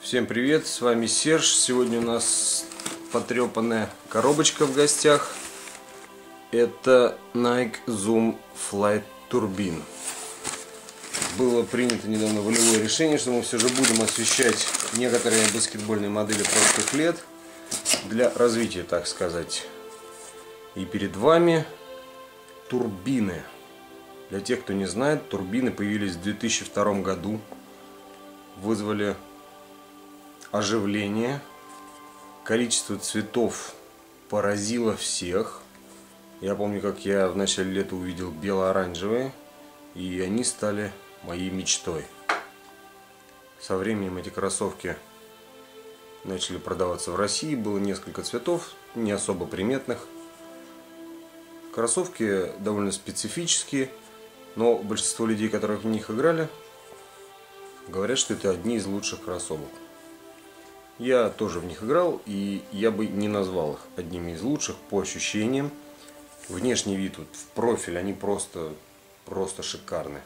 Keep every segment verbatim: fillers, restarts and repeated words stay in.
Всем привет, с вами Серж. Сегодня у нас потрепанная коробочка в гостях. Это Nike Zoom Flight Turbine. Было принято недавно волевое решение, что мы все же будем освещать некоторые баскетбольные модели прошлых лет для развития, так сказать. И перед вами турбины. Для тех, кто не знает, турбины появились в две тысячи втором году. Вызвали оживление. Количество цветов поразило всех. Я помню, как я в начале лета увидел бело-оранжевые, и они стали моей мечтой. Со временем эти кроссовки начали продаваться в России. Было несколько цветов, не особо приметных. Кроссовки довольно специфические, но большинство людей, которые в них играли, говорят, что это одни из лучших кроссовок. Я тоже в них играл, и я бы не назвал их одними из лучших по ощущениям. Внешний вид, вот в профиль, они просто, просто шикарны.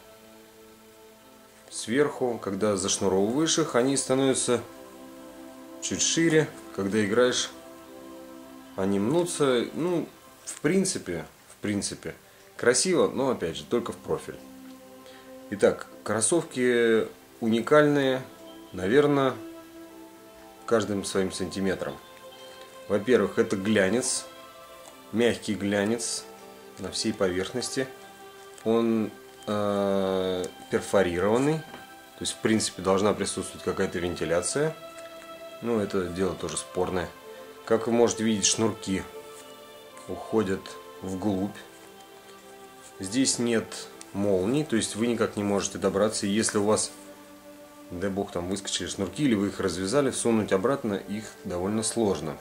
Сверху, когда зашнуровываешь их, они становятся чуть шире. Когда играешь, они мнутся. Ну, в принципе, в принципе, красиво, но опять же, только в профиль. Итак, кроссовки уникальные, наверное, каждым своим сантиметром. Во-первых, это глянец, мягкий глянец на всей поверхности. Он э, перфорированный, то есть в принципе должна присутствовать какая-то вентиляция. Ну, это дело тоже спорное. Как вы можете видеть, шнурки уходят вглубь. Здесь нет молний, то есть вы никак не можете добраться. И если у вас, дай бог, там выскочили шнурки, или вы их развязали, всунуть обратно их довольно сложно.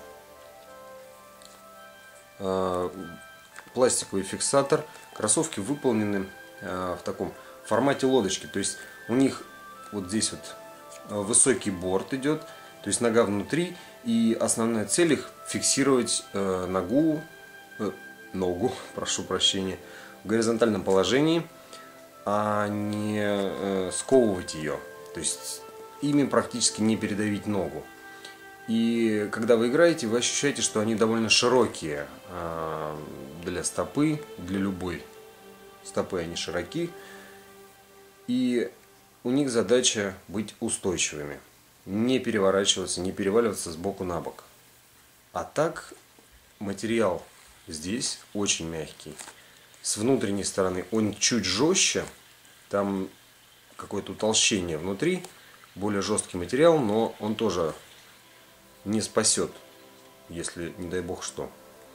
Пластиковый фиксатор. Кроссовки выполнены в таком формате лодочки. То есть у них вот здесь вот высокий борт идет, то есть нога внутри, и основная цель их фиксировать ногу, ногу, прошу прощения, в горизонтальном положении, а не сковывать ее. То есть ими практически не передавить ногу. И когда вы играете, вы ощущаете, что они довольно широкие для стопы, для любой стопы они широки. И у них задача быть устойчивыми, не переворачиваться, не переваливаться с боку на бок. А так материал здесь очень мягкий. С внутренней стороны он чуть жестче, там какое-то утолщение внутри, более жесткий материал, но он тоже не спасет, если не дай бог что.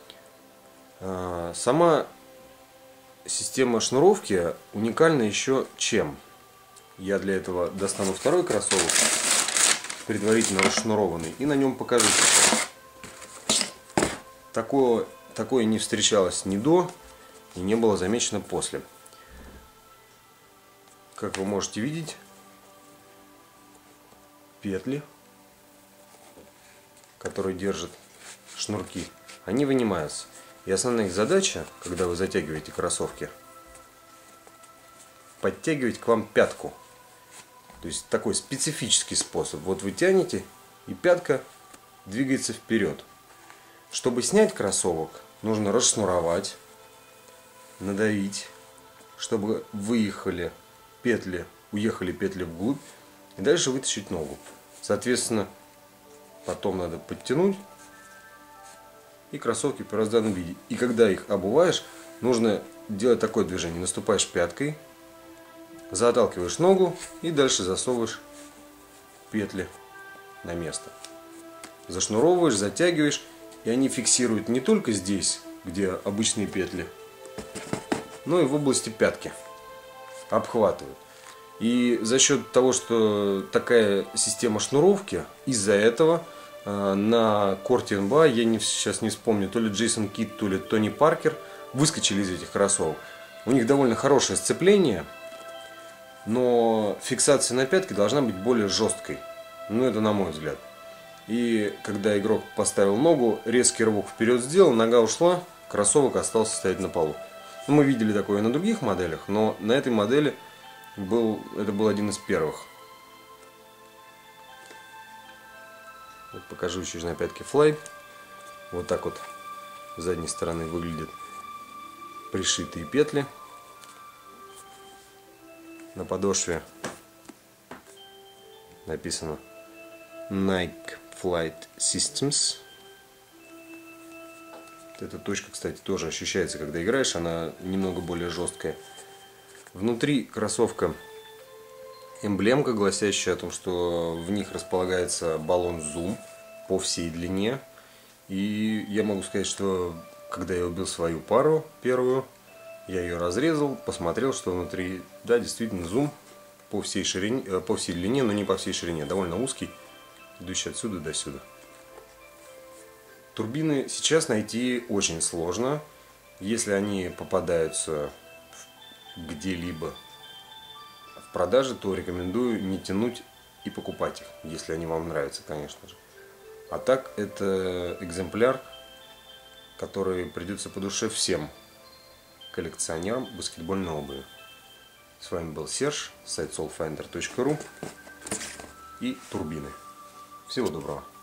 Сама система шнуровки уникальна еще чем. Я для этого достану второй кроссовок, предварительно расшнурованный, и на нем покажу. Такое, такое не встречалось ни до и не было замечено после. Как вы можете видеть, петли, которые держат шнурки, они вынимаются. И основная их задача, когда вы затягиваете кроссовки, подтягивать к вам пятку. То есть такой специфический способ. Вот вы тянете, и пятка двигается вперед. Чтобы снять кроссовок, нужно расшнуровать, надавить, чтобы выехали петли, уехали петли вглубь, и дальше вытащить ногу. Соответственно, потом надо подтянуть, и кроссовки в первозданном виде. И когда их обуваешь, нужно делать такое движение. Наступаешь пяткой, заталкиваешь ногу и дальше засовываешь петли на место. Зашнуровываешь, затягиваешь, и они фиксируют не только здесь, где обычные петли, но и в области пятки. Обхватывают. И за счет того, что такая система шнуровки, из-за этого э, на корте эн бэ а, я не, сейчас не вспомню, то ли Джейсон Кидд, то ли Тони Паркер выскочили из этих кроссовок. У них довольно хорошее сцепление, но фиксация на пятке должна быть более жесткой. Ну, это на мой взгляд. И когда игрок поставил ногу, резкий рывок вперед сделал, нога ушла, кроссовок остался стоять на полу. Мы видели такое на других моделях, но на этой модели был, это был один из первых. Вот покажу еще на пятке Fly. Вот так вот с задней стороны выглядят пришитые петли. На подошве написано Nike Flight Systems. Эта точка, кстати, тоже ощущается, когда играешь, она немного более жесткая. Внутри кроссовка эмблемка, гласящая о том, что в них располагается баллон Zoom по всей длине. И я могу сказать, что когда я убил свою пару первую, я ее разрезал, посмотрел, что внутри, да, действительно Zoom по всей ширине, по всей длине, но не по всей ширине, довольно узкий, идущий отсюда до сюда. Турбины сейчас найти очень сложно. Если они попадаются где-либо в продаже, то рекомендую не тянуть и покупать их, если они вам нравятся, конечно же. А так, это экземпляр, который придется по душе всем коллекционерам баскетбольной обуви. С вами был Серж, сайт солфайндер точка ру и турбины. Всего доброго.